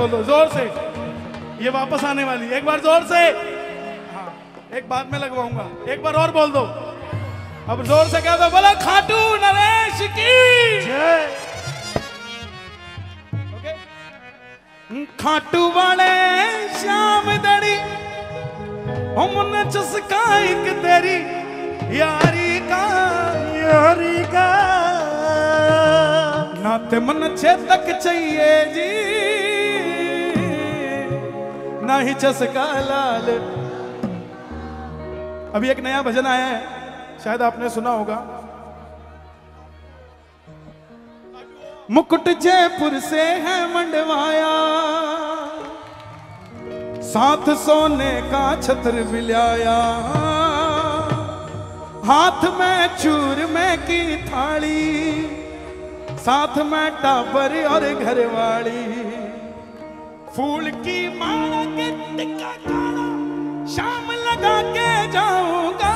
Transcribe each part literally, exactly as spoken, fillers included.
बोल दो जोर से, ये वापस आने वाली। एक बार जोर से, हाँ एक बाद में लगवाऊंगा, एक बार और बोल दो। अब जोर से कह दो, बोला खाटू नरेश की जय। ओके। खाटू वाले श्याम दड़ी मन चस्का एक तेरी यारी का, यारी का नाते मन छेदक चाहिए जी, ना ही चस्का लाल। अभी एक नया भजन आया है, शायद आपने सुना होगा। मुकुट जयपुर से है मंडवाया, साथ सोने का छत्र बिलाया, हाथ में चूर में की थाली, साथ में टाबर और घरवाली, फूल की माला के टिक्का काला शाम लगा के जाऊंगा,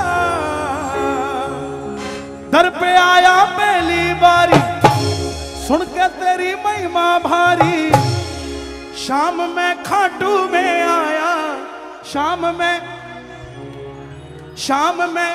दर पे आया पहली बारी सुन के तेरी महिमा भारी, शाम में खाटू में आया, शाम में शाम में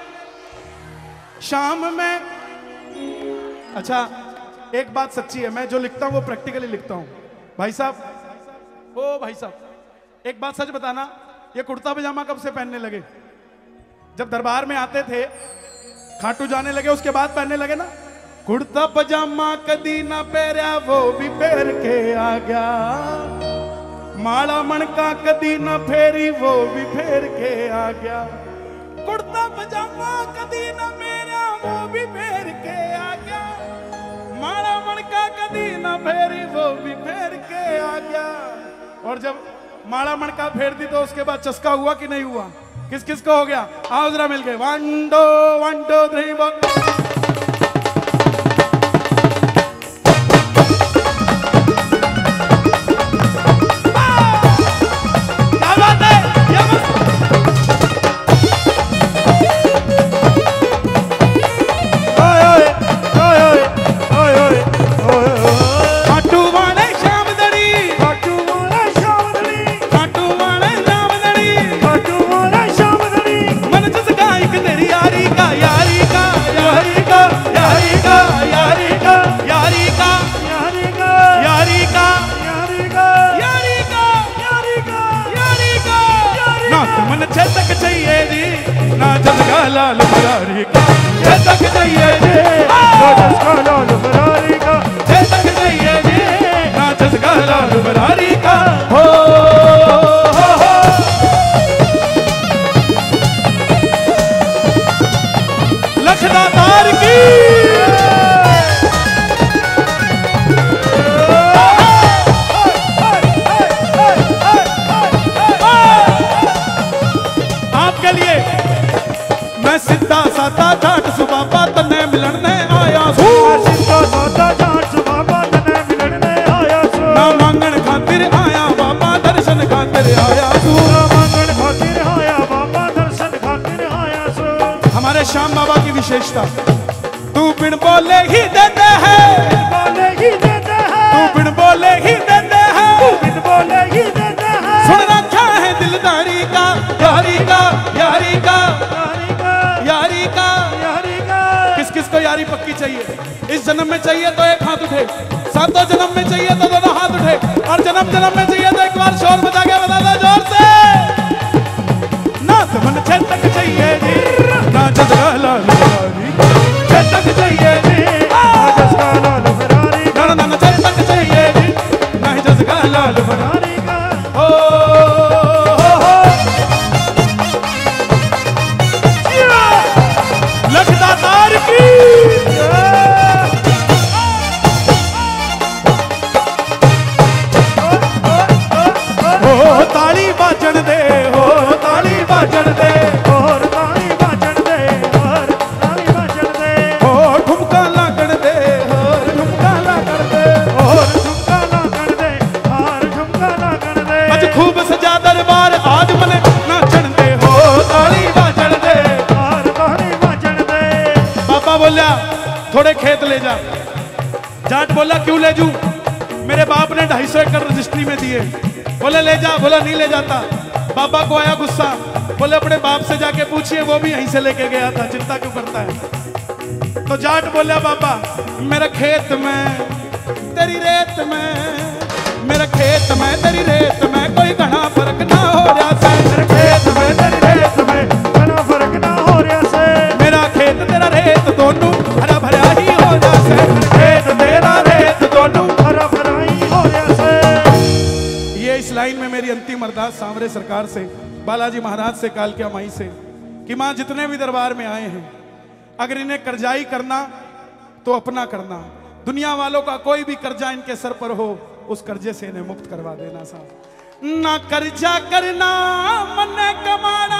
शाम में। अच्छा एक बात सच्ची है, मैं जो लिखता हूं वो प्रैक्टिकली लिखता हूं भाई साहब। ओ भाई साहब एक बात सच बताना, ये कुर्ता पजामा कब से पहनने लगे? जब दरबार में आते थे, खाटू जाने लगे उसके बाद पहनने लगे ना। कुर्ता पजामा कदी ना पहरा वो भी पहन के आ गया, माला मणका कदी ना फेरी वो भी फेर के आ गया, कुर्ता पजामा कदी ना मेरा वो भी फेर के आ गया, माला मणका कदी ना फेरी वो भी फेर के आ गया। और जब माला मणका फेर दी तो उसके बाद चस्का हुआ कि नहीं हुआ? किस किस को हो गया? आओ जरा मिल गए। One two one two three four. Lal Murari का छेदक चाहिए जी, ना चस्का लाल मुरारी का छेदक चाहिए जी, ना चस्का लाल मुरारी का। हो हो हो लखदातार की आपके लिए सिद्धा साधा जाट सुबाबा तने मिलने आया सू, सिद्धा साधा जाट सुबाबा तने मिलने आया सू, ना मांगण खातिर आया बाबा दर्शन खातिर आया सू, ना मांगण खातिर आया बाबा दर्शन खातिर आया सू। हमारे श्याम बाबा की विशेषता, तू बिन बोले ही देते हैं, बोले ही देते हैं, तू बिन बोले ही देते हैं, तू बिन बोले ही देते हैं, सुन रखा है दिलदारी का, यारी का यारी का यारी का यारी का। किस किस को यारी पक्की चाहिए? इस जन्म में चाहिए तो एक हाथ उठे, सातों जन्म में चाहिए तो दोनों हाथ उठे, और जन्म जन्म में चाहिए तो एक बार शोर बजा के बता दो जोर से। ना तो मन छेदक चाहिए जी, ना चस्का लाल मुरारी का छेदक चाहिए जी, ना चस्का लाल मुरारी का, ना ना छेदक चाहिए जी, ना ही चस्का लाल मुरारी का। ओ लखदातार की हो ताली बाजन दे, हो ताली बाजन दे, और ताली बाजन दे, और ताली बाजन दे, हो ठुमका लागण दे, और ठुमका लागण दे, और ठुमका लागण दे, और ठुमका लागण दे। आज खूब सजा दरबार आज मने नाचण दे, हो ताली बाजन दे, और ताली बाजन दे। बाबा बोलिया थोड़े खेत ले जा, जाट बोला क्यों ले जू? मेरे बाप ने ढाई सौ एकड़ रजिस्ट्री में दिए, बोले ले जा, बोला नहीं ले जाता। बाबा को आया गुस्सा, बोले अपने बाप से जाके पूछिए, वो भी यहीं से लेके गया था, चिंता क्यों करता है। तो जाट बोला बाबा मेरा खेत में तेरी रेत में, मेरा खेत में तेरी रेत में कोई घना फर्क ना हो रहा से, मेरे खेत में तेरी रेत में घना फर्क ना हो रहा से, मेरा खेत तेरा रेत दोनों हरा भरा ही हो रहा से, खेत तेरा रेत दोनों हरा भरा ही हो रहा से। ये इस लाइन में मेरी अंतिम अरदास सांवरे सरकार से, बालाजी महाराज से, कालका माई से, कि मां जितने भी दरबार में आए हैं, अगर इन्हें कर्जाई करना तो अपना करना, दुनिया वालों का कोई भी कर्जा इनके सर पर हो उस कर्जे से इन्हें मुक्त करवा देना साहब। ना कर्जा करना मन कमाना,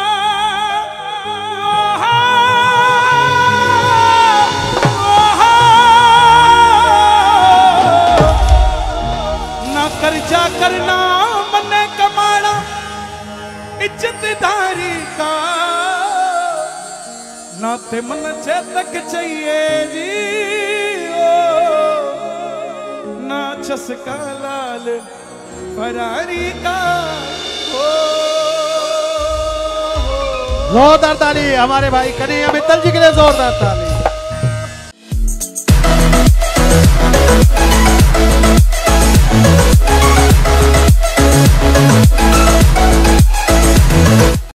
ना कर्जा करना मन कमाना इज्जतदारी का, ना ते मन चेतक चाहिए जी ओ, ना चस्का लाल फरारी का हो। जोरदार ताली हमारे भाई कन्हैया मित्तल जी के लिए, जोरदार ताली।